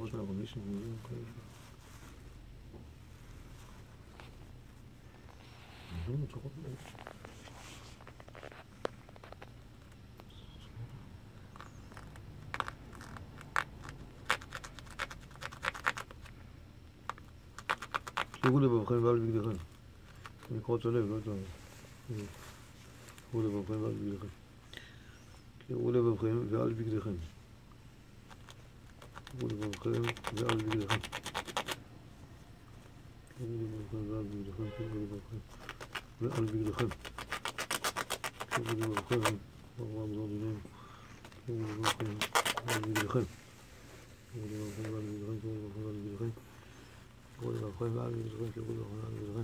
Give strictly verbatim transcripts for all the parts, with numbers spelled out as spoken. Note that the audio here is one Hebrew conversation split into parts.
חוץ מהרמיסים, תראו לבבכם ואל בגדיכם. מקרות הלב, לא טוב. תראו לבבכם ואל בגדיכם. תראו לבבכם ואל בגדיכם. תראו לבבכם ואל בגדיכם. תראו לבבכם ואל בגדיכם. תראו לבבכם ואל בגדיכם. תראו לבבכם ואל בגדיכם. תראו לבבכם ואל בגדיכם. תראו לבבכם ואל בגדיכם. תראו לבבכם ואל בגדיכם. תראו לבבכם ואל בגדיכם. תראו לבבכם ואל בגדיכם.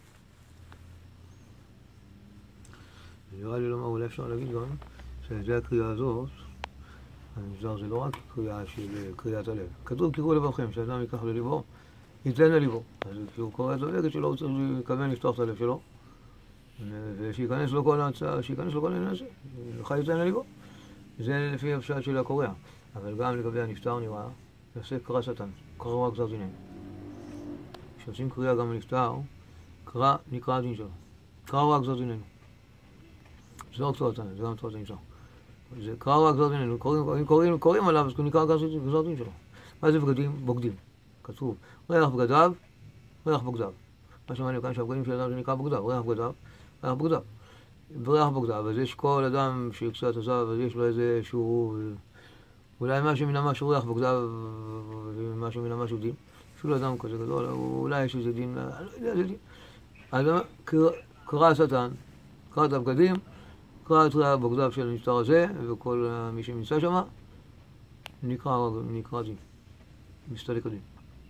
נראה לי לומר, אולי אפשר להגיד גם שזה הקריאה הזאת, המזר זה לא רק קריאה של קריאת הלב. כתוב קראו לבבכם, שאדם ייקח לליבו, ייתן לליבו. אז כשהוא קורא את זה, יגיד שלא צריך לכוון לפתוח את הלב שלו, ושיכנס לו כל ההצעה, שיכנס לו כל העניין הזה, לך ייתן לליבו. זה לפי הפשט של הקוריאה. אבל גם לגבי הנפטר נראה, יעשה קרא שטן, קרא רק גזר דיננו. כשעושים קריאה גם לנפטר, קרא נקרא הדין שלו. קרא רק גזר דיננו. זה לא רק תורת דין, זה גם תורת דין שלו. זה קרא רק גזר דיננו, קוראים עליו, אז הוא נקרא גזר דין שלו. מה זה בגדים? בוגדים. כתוב, ריח בגדיו, ריח בוגדיו. מה שמעניין כאן שהבגדים של אדם זה נקרא בוגדיו, ריח בגדיו, ריח בוגדיו. וריח בוגדיו, אז יש כל אדם שקצת עזב, אז יש לו איזה שהוא, אולי משהו מן המשהו ריח בוגדיו, ומשהו מן המשהו דין. שהוא לא אדם כזה גדול, אולי יש איזה דין, אני לא יודע איזה דין. אז קרא השטן, קרא את הבגדים, קרא את ריח בוגדיו של הנפטר הזה, וכל מי שנמצא שם, נקרא, נקרא דין. מסתלק הדין.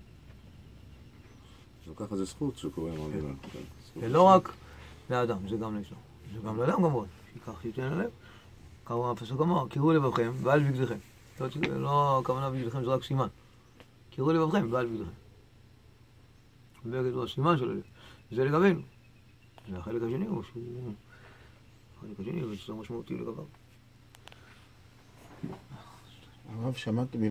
וככה זה זכות שקוראים על זה. זה לא רק לאדם, זה גם לאשתו. זה גם לאדם כמובן, שיקח שייתן הלב. כמה הפסוק אמר, קראו לבבכם ואל בגדיכם. לא הכוונה בגדיכם, זה רק סימן. קראו לבבכם ואל בגדיכם. בגד הוא הסימן של הלב. זה לגבינו. זה החלק השני הוא שהוא... החלק השני הוא יותר משמעותי לגביו. הרב, שמעת